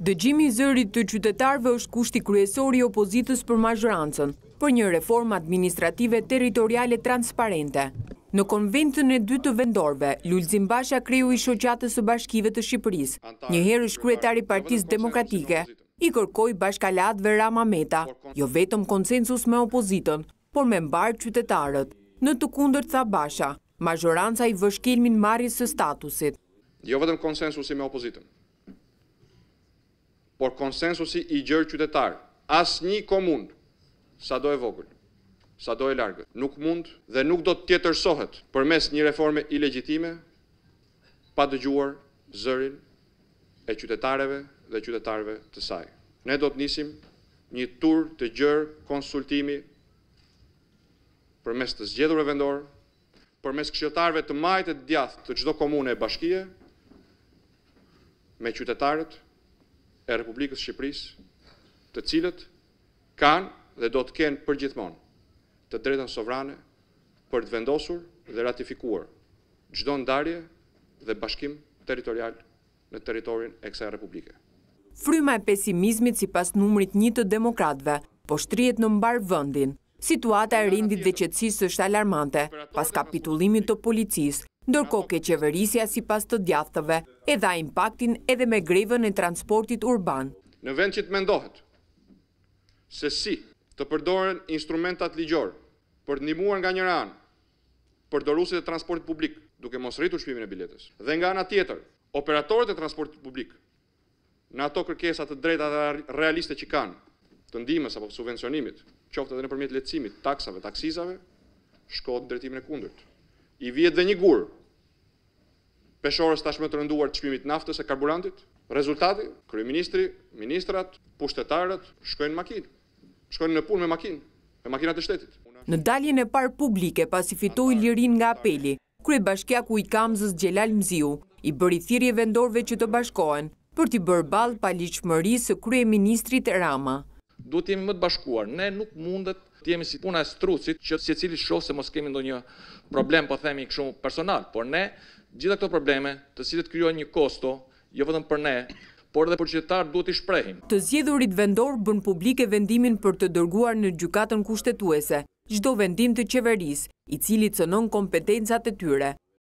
Dëgjimi i zërit të qytetarëve është kushti kryesor i opozitës për mazhorancën, për një reformë administrative territoriale transparente. Në konventën e 2 të vendorëve, Lulzim Basha, kreu i Shoqatës së Bashkive të Shqipërisë, njëherësh kryetari i Partisë Demokratike, i kërkoi bashkalaatëve Rama Meta, jo vetëm konsensus me opozitën, por me mbar qytetarët. Në të kundërt, tha Basha, mazhoranca i vë shkelmin marrjes së statusit. Jo vetëm konsensusi me opozitën, por konsensusi i gjerë qytetar. Asnjë komunë, sado e vogël, sado e largët, nuk mund dhe nuk do të tjetërsohet përmes një reforme ilegjitime pa dëgjuar zërin e qytetarëve dhe qytetarëve të saj. Ne do të nisim një tur të gjerë konsultimi përmes të zgjedhurve vendor, përmes këshilltarëve të majtë të djathtë të çdo komune e bashkie, me qytetarët e Republikës Shqipërisë, të cilët kanë dhe do të kenë përgjithmonë të drejtën sovrane për të vendosur dhe ratifikuar çdo ndarje dhe bashkim territorial në territorin e kësaj Republike. Fryma e pesimizmit sipas numrit 1 të demokratëve po shtrihet në mbar vendin. Situata e rendit dhe qetësisë është alarmante pas kapitullimit të policisë, ndërkohë që qeverisja sipas të djathtëve e dha impaktin edhe me grevën e transportit urban. Në vend që të mendohet se si të përdoren instrumentat ligjor për të ndihmuar nga njëra anë përdoruesit e transportit publik, duke mos rritur çmimin e biletës, dhe nga ana tjetër, operatorët e transportit publik, në ato kërkesa të drejta dhe realiste që kanë, të ndihmës apo subvencionimit, qoftë edhe nëpërmjet lehtësimit, taksave, taksizave, shkohet në drejtimin e kundërt. I vihet dhe një gur peshorës tashmë të rënduar të çmimit naftës e karburantit. Rezultati, kryeministri, ministrat, pushtetarët shkojnë në makinë. Shkojnë në punë me makinë, me makinat e shtetit. Në daljen e parë publike pasi fitoi lirin nga apeli, kryebashkiaku i Kamzës Xhelal Mziu i bëri thirrje vendorëve që të bashkohen për t'i bërë ballë paligjshmërisë së kryeministrit Rama. Duhet jemi më të bashkuar. Ne nuk mundet të jemi si puna e strucit që secili shoh se mos kemi ndonjë problem, po themi kështu personal, por ne gjitha këto probleme, të cilët krijojnë një kosto, jo vetëm për ne, por edhe për qytetarët duhet i shprehin. Të zgjedhurit vendor bën publike vendimin për të dërguar në gjykatën kushtetuese çdo vendim të qeverisë, i cili cënon kompetencat e tyre.